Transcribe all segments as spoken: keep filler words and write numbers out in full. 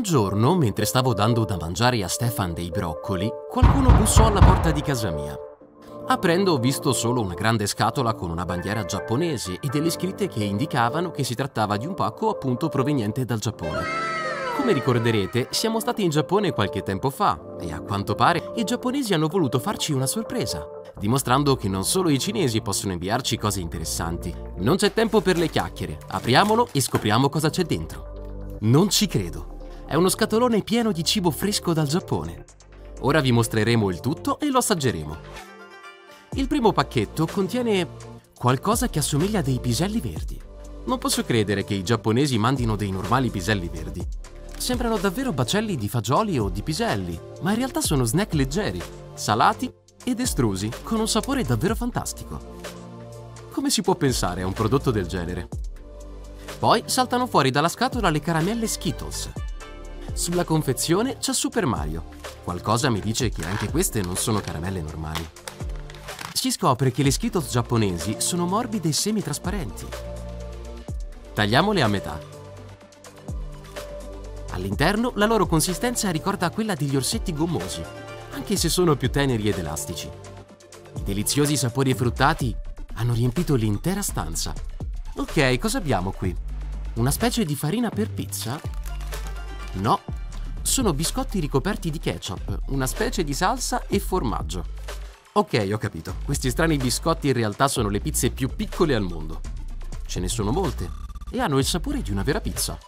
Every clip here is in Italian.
giorno, mentre stavo dando da mangiare a Stefan dei broccoli, qualcuno bussò alla porta di casa mia. Aprendo ho visto solo una grande scatola con una bandiera giapponese e delle scritte che indicavano che si trattava di un pacco appunto proveniente dal Giappone. Come ricorderete, siamo stati in Giappone qualche tempo fa e a quanto pare i giapponesi hanno voluto farci una sorpresa, dimostrando che non solo i cinesi possono inviarci cose interessanti. Non c'è tempo per le chiacchiere, apriamolo e scopriamo cosa c'è dentro. Non ci credo, è uno scatolone pieno di cibo fresco dal Giappone. Ora vi mostreremo il tutto e lo assaggeremo. Il primo pacchetto contiene qualcosa che assomiglia a dei piselli verdi. Non posso credere che i giapponesi mandino dei normali piselli verdi. Sembrano davvero bacelli di fagioli o di piselli, ma in realtà sono snack leggeri, salati ed estrusi, con un sapore davvero fantastico. Come si può pensare a un prodotto del genere? Poi saltano fuori dalla scatola le caramelle Skittles. Sulla confezione c'è Super Mario. Qualcosa mi dice che anche queste non sono caramelle normali. Si scopre che le Skittles giapponesi sono morbide e semitrasparenti. Tagliamole a metà. All'interno la loro consistenza ricorda quella degli orsetti gommosi, anche se sono più teneri ed elastici. I deliziosi sapori fruttati hanno riempito l'intera stanza. Ok, cosa abbiamo qui? Una specie di farina per pizza? No, sono biscotti ricoperti di ketchup, una specie di salsa e formaggio. Ok, ho capito. Questi strani biscotti in realtà sono le pizze più piccole al mondo. Ce ne sono molte e hanno il sapore di una vera pizza.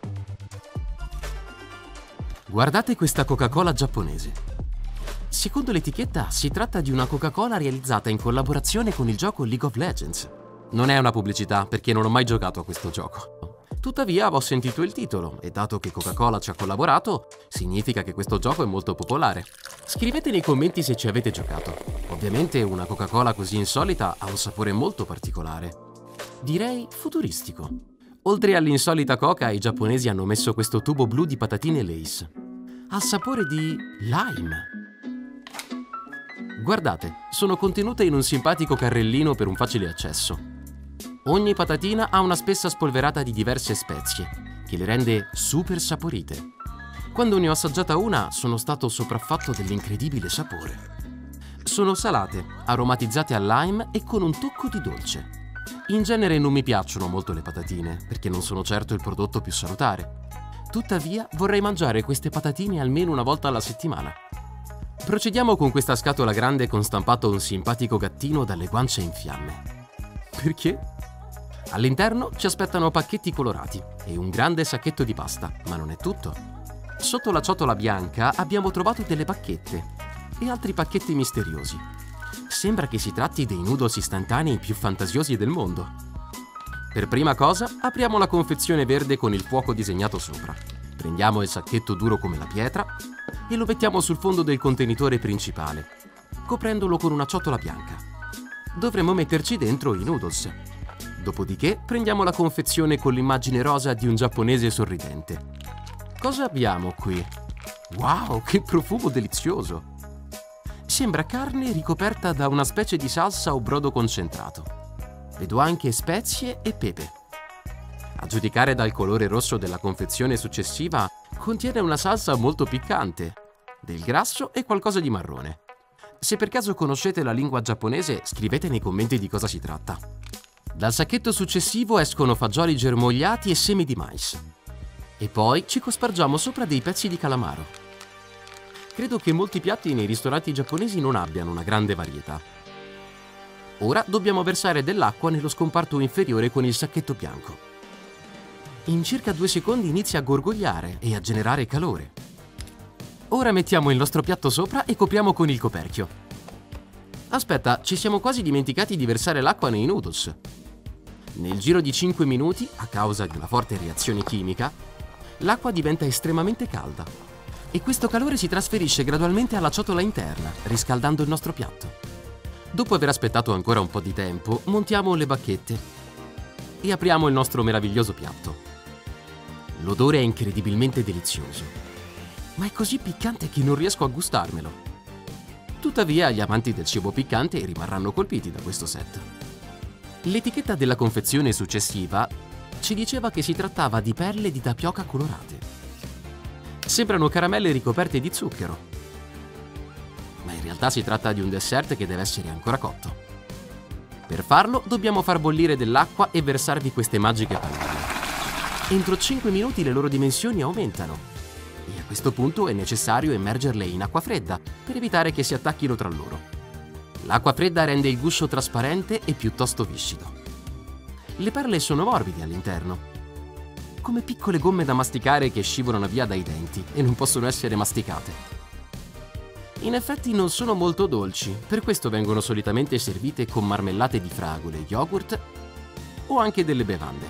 Guardate questa Coca-Cola giapponese. Secondo l'etichetta si tratta di una Coca-Cola realizzata in collaborazione con il gioco League of Legends. Non è una pubblicità perché non ho mai giocato a questo gioco. Tuttavia ho sentito il titolo e dato che Coca-Cola ci ha collaborato, significa che questo gioco è molto popolare. Scrivete nei commenti se ci avete giocato. Ovviamente una Coca-Cola così insolita ha un sapore molto particolare. Direi futuristico. Oltre all'insolita Coca, i giapponesi hanno messo questo tubo blu di patatine Lay's. Ha sapore di lime. Guardate, sono contenute in un simpatico carrellino per un facile accesso. Ogni patatina ha una spessa spolverata di diverse spezie, che le rende super saporite. Quando ne ho assaggiata una, sono stato sopraffatto dell'incredibile sapore. Sono salate, aromatizzate al lime e con un tocco di dolce. In genere non mi piacciono molto le patatine, perché non sono certo il prodotto più salutare. Tuttavia, vorrei mangiare queste patatine almeno una volta alla settimana. Procediamo con questa scatola grande con stampato un simpatico gattino dalle guance in fiamme. Perché? All'interno ci aspettano pacchetti colorati e un grande sacchetto di pasta, ma non è tutto. Sotto la ciotola bianca abbiamo trovato delle bacchette e altri pacchetti misteriosi. Sembra che si tratti dei noodles istantanei più fantasiosi del mondo. Per prima cosa apriamo la confezione verde con il fuoco disegnato sopra. Prendiamo il sacchetto duro come la pietra e lo mettiamo sul fondo del contenitore principale, coprendolo con una ciotola bianca. Dovremmo metterci dentro i noodles. Dopodiché prendiamo la confezione con l'immagine rosa di un giapponese sorridente. Cosa abbiamo qui? Wow, che profumo delizioso! Sembra carne ricoperta da una specie di salsa o brodo concentrato. Vedo anche spezie e pepe. A giudicare dal colore rosso della confezione successiva, contiene una salsa molto piccante, del grasso e qualcosa di marrone. Se per caso conoscete la lingua giapponese, scrivete nei commenti di cosa si tratta. Dal sacchetto successivo escono fagioli germogliati e semi di mais. E poi ci cospargiamo sopra dei pezzi di calamaro. Credo che molti piatti nei ristoranti giapponesi non abbiano una grande varietà. Ora dobbiamo versare dell'acqua nello scomparto inferiore con il sacchetto bianco. In circa due secondi inizia a gorgogliare e a generare calore. Ora mettiamo il nostro piatto sopra e copriamo con il coperchio. Aspetta, ci siamo quasi dimenticati di versare l'acqua nei noodles. Nel giro di cinque minuti, a causa di una forte reazione chimica, l'acqua diventa estremamente calda e questo calore si trasferisce gradualmente alla ciotola interna, riscaldando il nostro piatto. Dopo aver aspettato ancora un po' di tempo, montiamo le bacchette e apriamo il nostro meraviglioso piatto. L'odore è incredibilmente delizioso, ma è così piccante che non riesco a gustarmelo. Tuttavia, gli amanti del cibo piccante rimarranno colpiti da questo set. L'etichetta della confezione successiva ci diceva che si trattava di perle di tapioca colorate. Sembrano caramelle ricoperte di zucchero, ma in realtà si tratta di un dessert che deve essere ancora cotto. Per farlo dobbiamo far bollire dell'acqua e versarvi queste magiche palline. Entro cinque minuti le loro dimensioni aumentano e a questo punto è necessario immergerle in acqua fredda per evitare che si attacchino tra loro. L'acqua fredda rende il guscio trasparente e piuttosto viscido. Le perle sono morbide all'interno, come piccole gomme da masticare che scivolano via dai denti e non possono essere masticate. In effetti non sono molto dolci, per questo vengono solitamente servite con marmellate di fragole, yogurt o anche delle bevande.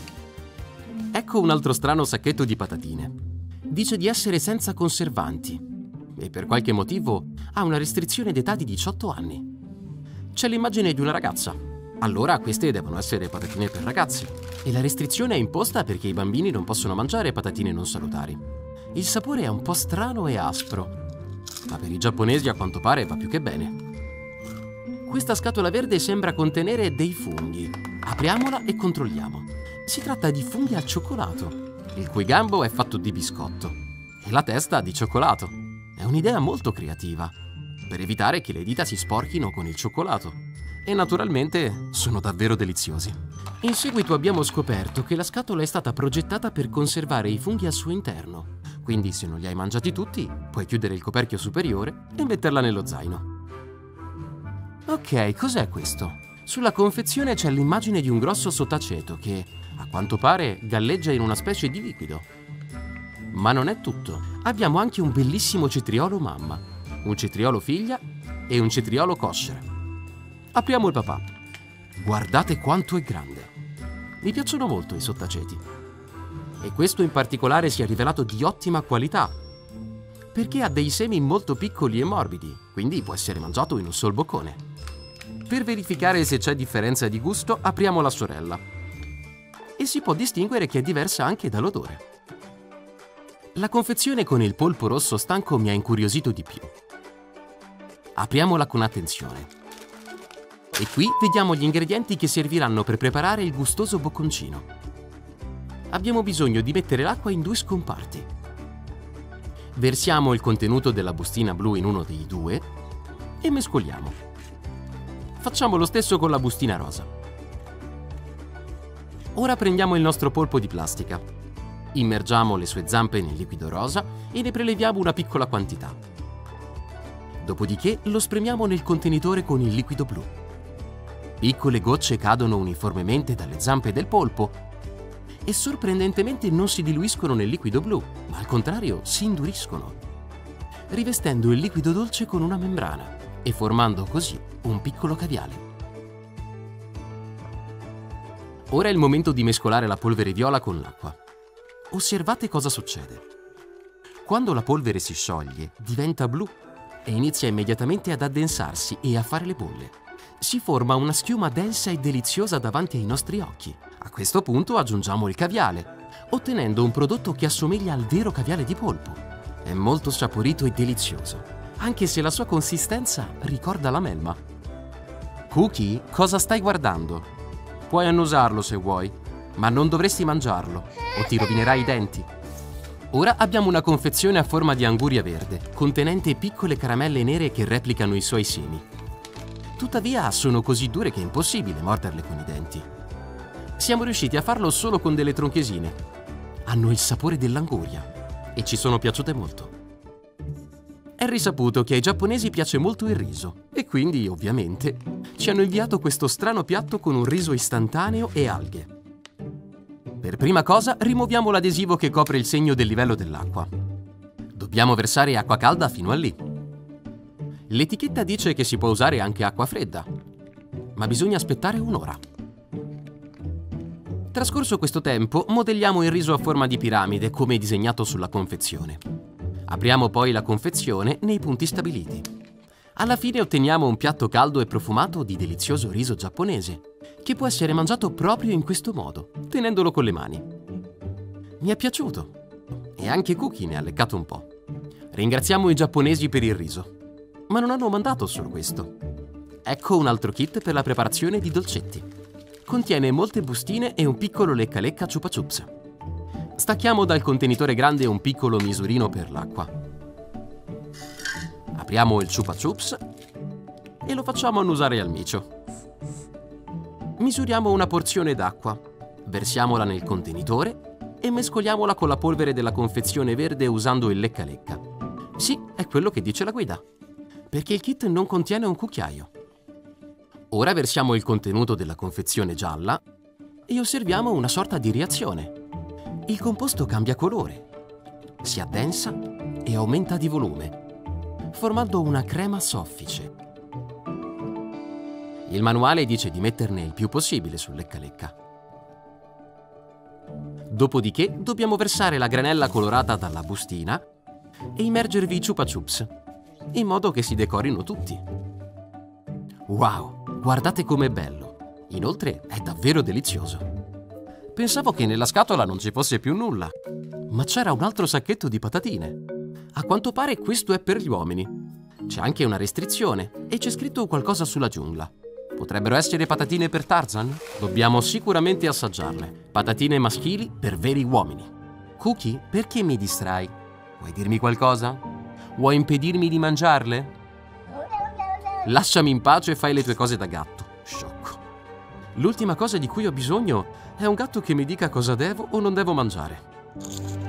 Ecco un altro strano sacchetto di patatine. Dice di essere senza conservanti e per qualche motivo ha una restrizione d'età di diciotto anni. C'è l'immagine di una ragazza. Allora queste devono essere patatine per ragazzi. E la restrizione è imposta perché i bambini non possono mangiare patatine non salutari. Il sapore è un po' strano e aspro, ma per i giapponesi a quanto pare va più che bene. Questa scatola verde sembra contenere dei funghi. Apriamola e controlliamo. Si tratta di funghi al cioccolato, il cui gambo è fatto di biscotto e la testa di cioccolato. È un'idea molto creativa, per evitare che le dita si sporchino con il cioccolato. E naturalmente sono davvero deliziosi. In seguito abbiamo scoperto che la scatola è stata progettata per conservare i funghi al suo interno. Quindi se non li hai mangiati tutti, puoi chiudere il coperchio superiore e metterla nello zaino. Ok, cos'è questo? Sulla confezione c'è l'immagine di un grosso sottaceto che, a quanto pare, galleggia in una specie di liquido. Ma non è tutto. Abbiamo anche un bellissimo cetriolo mamma, un cetriolo figlia e un cetriolo kosher. Apriamo il papà. Guardate quanto è grande. Mi piacciono molto i sottaceti. E questo in particolare si è rivelato di ottima qualità, perché ha dei semi molto piccoli e morbidi, quindi può essere mangiato in un sol boccone. Per verificare se c'è differenza di gusto, apriamo la sorella. E si può distinguere che è diversa anche dall'odore. La confezione con il polpo rosso stanco mi ha incuriosito di più. Apriamola con attenzione. E qui vediamo gli ingredienti che serviranno per preparare il gustoso bocconcino. Abbiamo bisogno di mettere l'acqua in due scomparti. Versiamo il contenuto della bustina blu in uno dei due e mescoliamo. Facciamo lo stesso con la bustina rosa. Ora prendiamo il nostro polpo di plastica. Immergiamo le sue zampe nel liquido rosa e ne preleviamo una piccola quantità. Dopodiché lo spremiamo nel contenitore con il liquido blu. Piccole gocce cadono uniformemente dalle zampe del polpo e sorprendentemente non si diluiscono nel liquido blu, ma al contrario si induriscono, rivestendo il liquido dolce con una membrana e formando così un piccolo caviale. Ora è il momento di mescolare la polvere viola con l'acqua. Osservate cosa succede. Quando la polvere si scioglie, diventa blu e inizia immediatamente ad addensarsi e a fare le bolle. Si forma una schiuma densa e deliziosa davanti ai nostri occhi. A questo punto aggiungiamo il caviale, ottenendo un prodotto che assomiglia al vero caviale di polpo. È molto saporito e delizioso, anche se la sua consistenza ricorda la melma. Cookie, cosa stai guardando? Puoi annusarlo se vuoi, ma non dovresti mangiarlo o ti rovinerai i denti. Ora abbiamo una confezione a forma di anguria verde, contenente piccole caramelle nere che replicano i suoi semi. Tuttavia sono così dure che è impossibile morderle con i denti. Siamo riusciti a farlo solo con delle tronchesine. Hanno il sapore dell'anguria e ci sono piaciute molto. È risaputo che ai giapponesi piace molto il riso e quindi, ovviamente, ci hanno inviato questo strano piatto con un riso istantaneo e alghe. Per prima cosa rimuoviamo l'adesivo che copre il segno del livello dell'acqua. Dobbiamo versare acqua calda fino a lì. L'etichetta dice che si può usare anche acqua fredda, ma bisogna aspettare un'ora. Trascorso questo tempo, modelliamo il riso a forma di piramide come disegnato sulla confezione. Apriamo poi la confezione nei punti stabiliti. Alla fine otteniamo un piatto caldo e profumato di delizioso riso giapponese, che può essere mangiato proprio in questo modo, tenendolo con le mani. Mi è piaciuto e anche Cookie ne ha leccato un po'. Ringraziamo i giapponesi per il riso. Ma non hanno mandato solo questo. Ecco un altro kit per la preparazione di dolcetti. Contiene molte bustine e un piccolo lecca lecca chupa chups. Stacchiamo dal contenitore grande un piccolo misurino per l'acqua. Apriamo il Chupa Chups e lo facciamo annusare al micio. Misuriamo una porzione d'acqua, versiamola nel contenitore e mescoliamola con la polvere della confezione verde usando il lecca lecca. Sì, è quello che dice la guida, perché il kit non contiene un cucchiaio. Ora versiamo il contenuto della confezione gialla e osserviamo una sorta di reazione. Il composto cambia colore, si addensa e aumenta di volume, formando una crema soffice. Il manuale dice di metterne il più possibile sul lecca lecca. Dopodiché dobbiamo versare la granella colorata dalla bustina e immergervi i Chupa Chups, in modo che si decorino tutti. Wow, guardate com'è bello! Inoltre è davvero delizioso. Pensavo che nella scatola non ci fosse più nulla, ma c'era un altro sacchetto di patatine. A quanto pare questo è per gli uomini. C'è anche una restrizione e c'è scritto qualcosa sulla giungla. Potrebbero essere patatine per Tarzan? Dobbiamo sicuramente assaggiarle. Patatine maschili per veri uomini. Cookie, perché mi distrai? Vuoi dirmi qualcosa? Vuoi impedirmi di mangiarle? Lasciami in pace e fai le tue cose da gatto, sciocco. L'ultima cosa di cui ho bisogno è un gatto che mi dica cosa devo o non devo mangiare.